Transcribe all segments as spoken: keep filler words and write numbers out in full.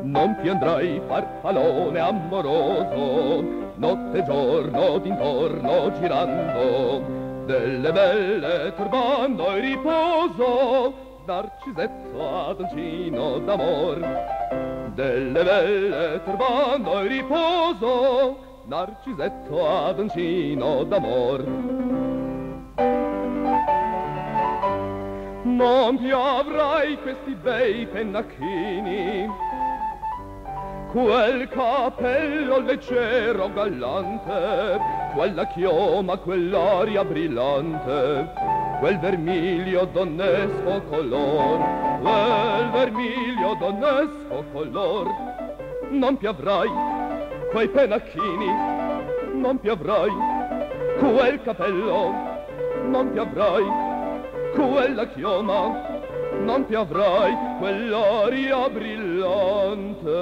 non ti andrai farfallone amoroso, notte e giorno d'intorno girando, delle belle turbando il riposo, Narcisetto Adoncino d'amor. Delle belle turbando il riposo, Narcisetto Adoncino d'amor. Non più avrai questi bei pennacchini, quel capello leggero gallante, quella chioma, quell'aria brillante, quel vermiglio donnesco color, quel vermiglio donnesco color. Non più avrai quei pennacchini, non più avrai quel capello, non più avrai quella chioma, non più avrai quell'aria brillante,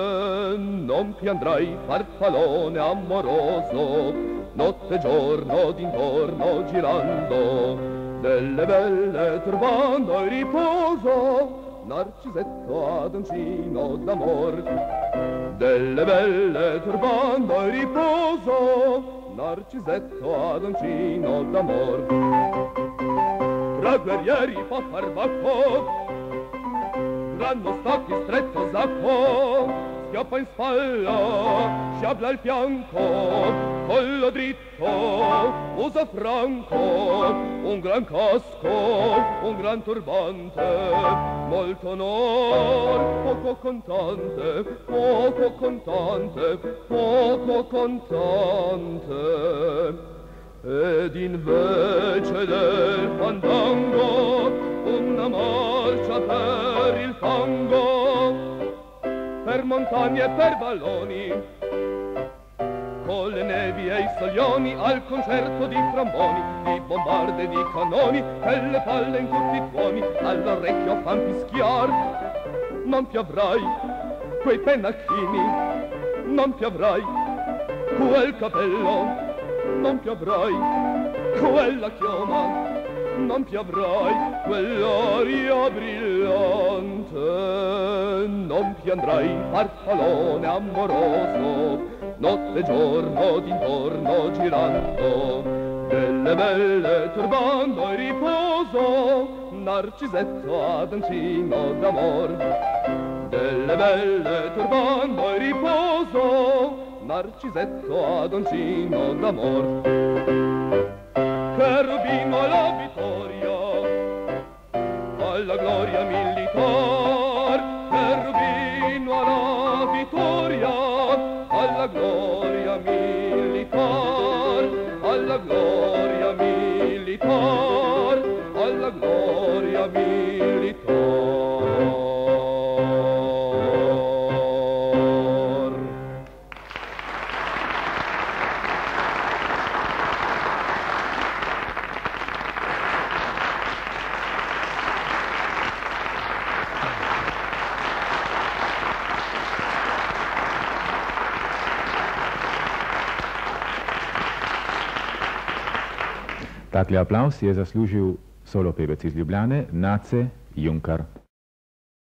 non più andrai farfallone amoroso, notte e giorno d'intorno girando, delle belle turbando il riposo, Narcisetto Adoncino d'amor. Delle belle turbando il riposo, Narcisetto Adoncino d'amor. Tra guerrieri fa farmacco, tranno stacchi stretto sacco, schioppa in spalla, sciabla al fianco, collo dritto, usa franco, un gran casco, un gran turbante, molto onor, poco contante, poco contante, poco contante. Ed invece del fandango una marcia per il fango, per montagne e per valloni, con le nevi e i soglioni, al concerto di tromboni, di bombarde e di cannoni, che le palle in tutti i tuoni all'orecchio fan fischiar. Non più avrai quei pennacchini, non più avrai quel capello, non più avrai quella chioma, non più avrai quell'aria brillante, non più andrai farfallone amoroso, notte e giorno d'intorno girando, delle belle turbando il riposo, Narcisetto Adoncino d'amor. Delle belle turbando il riposo, Narcisetto Adoncino d'amor. Cherubino alla vittoria, alla gloria militar, cherubino alla vittoria, alla gloria militar, alla gloria militar, alla gloria militar. Takle aplauz je zaslužil solo pevec iz Ljubljane, Nace Junkar.